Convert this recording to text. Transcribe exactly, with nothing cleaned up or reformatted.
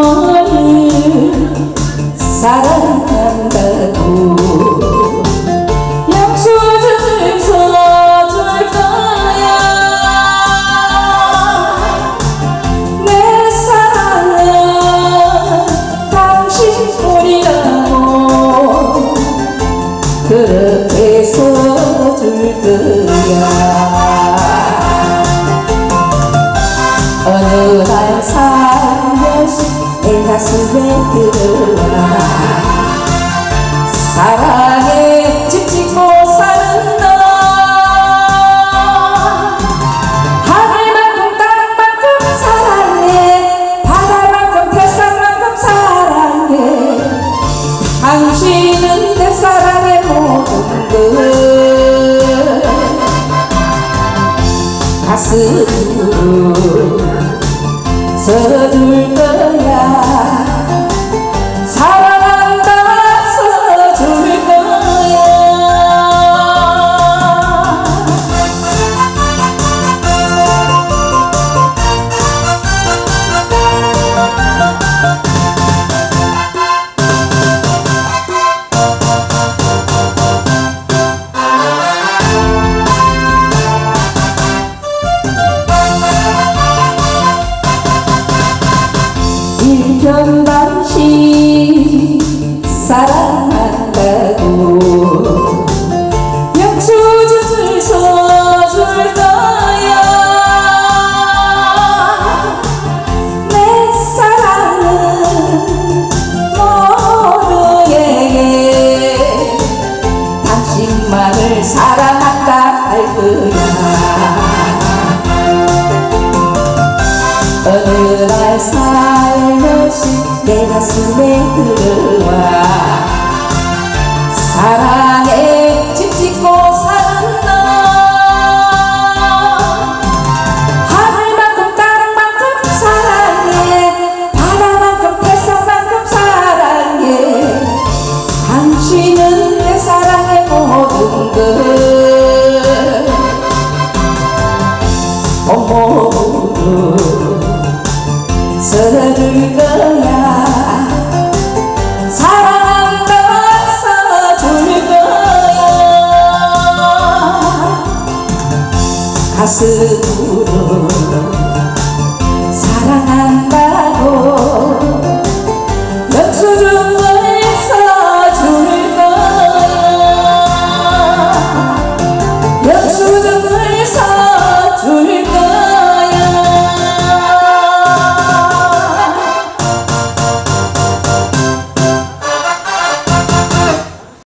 너를 사랑한다고 약속을 서줄 거야. 내 사랑은 당신뿐이라고 그렇게 서줄 거야. 어느 날 살며시 내 가슴에 들어와 사랑에 집 짓고 사는 너 하늘만큼 땅만큼 사랑해 바다만큼 태산만큼 사랑해 당신은 내 사랑의 모든 것 가슴으로 서줄 거야. 사랑한다 서줄 거야. 일편단심 사랑한다고 약속을 서줄 거야. 내 사랑은 모두에게 당신만을 사랑한다 할 거야. 어느 날 살며시 내 가슴에 들어와 사랑에 집 짓고 사는 너 하늘만큼 땅만큼 사랑해 바다만큼 태산만큼 사랑해 당신은 내 사랑의 모든 것 온몸으로 서줄 거야. 사랑한다 서줄 거야. 가슴으로